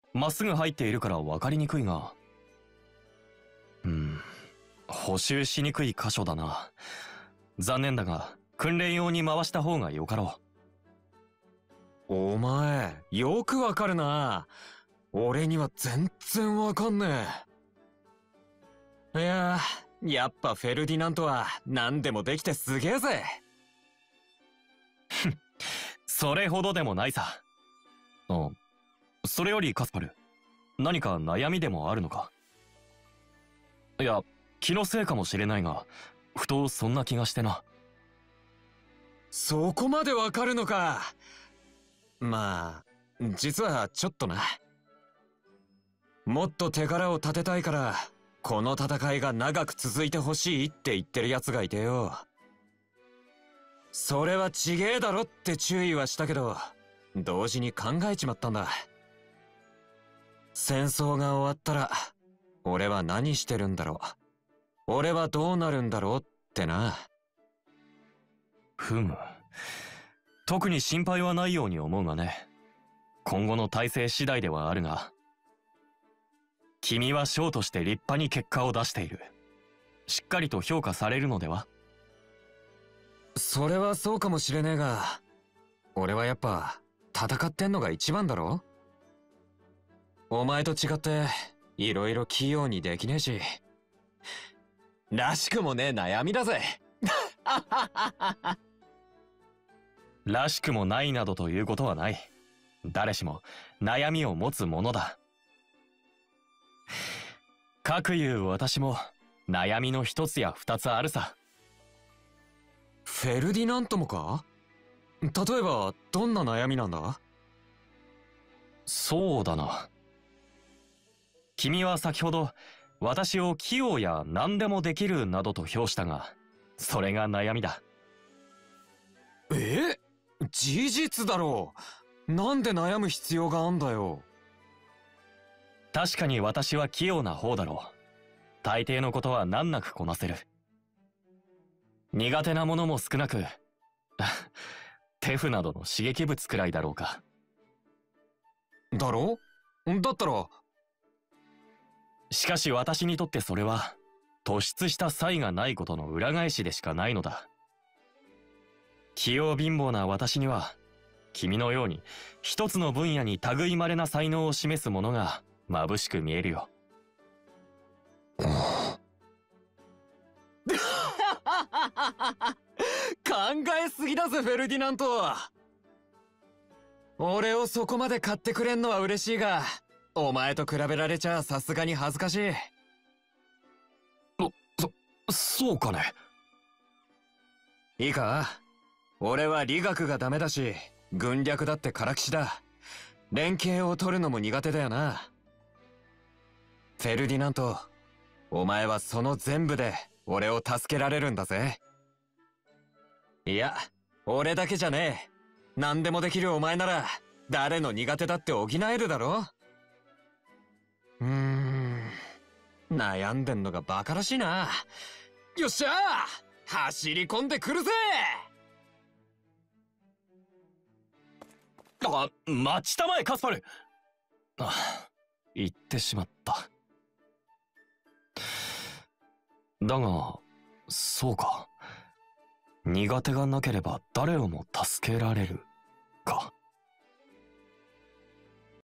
まっすぐ入っているから分かりにくいが。補修しにくい箇所だな。残念だが訓練用に回した方がよかろう。お前よくわかるな。俺には全然わかんねえ。いややっぱフェルディナントは何でもできてすげえぜ。 それほどでもないさ。それよりカスパル、何か悩みでもあるのか？いや、気のせいかもしれないが、ふとそんな気がしてな。 そこまでわかるのか。まあ実はちょっとな。もっと手柄を立てたいからこの戦いが長く続いてほしいって言ってるやつがいてよ。それはちげえだろって注意はしたけど、同時に考えちまったんだ。戦争が終わったら俺は何してるんだろう、俺はどうなるんだろうってな。 ふむ、特に心配はないように思うがね。今後の体制次第ではあるが、君は将として立派に結果を出している。しっかりと評価されるのでは？ それはそうかもしれねえが、俺はやっぱ戦ってんのが一番だろ。お前と違っていろいろ器用にできねえし、らしくもねえ悩みだぜ。 らしくもないなどということはない。誰しも悩みを持つものだ。かくいう私も悩みの一つや二つあるさ。 フェルディナントもか？例えばどんな悩みなんだ？ そうだな。君は先ほど私を器用や何でもできるなどと評したが、それが悩みだ。 事実だろう。なんで悩む必要があんだよ。 確かに私は器用な方だろう。大抵のことは難なくこなせる。苦手なものも少なくテフなどの刺激物くらいだろうか。 だろ？だったら。 しかし私にとってそれは突出した才がないことの裏返しでしかないのだ。器用貧乏な私には君のように一つの分野に類まれな才能を示すものが眩しく見えるよ。 考えすぎだぜフェルディナント。俺をそこまで買ってくれんのは嬉しいが、お前と比べられちゃさすがに恥ずかしい。 そうかね。 いいか、俺は理学がダメだし軍略だってからきしだ。連携を取るのも苦手だよな。フェルディナント、お前はその全部で俺を助けられるんだぜ。いや、俺だけじゃねえ。何でもできるお前なら誰の苦手だって補えるだろ。悩んでんのがバカらしいな。よっしゃー、走り込んでくるぜ。 待ちたまえカスパル。言ってしまった。だがそうか、苦手がなければ誰をも助けられるか。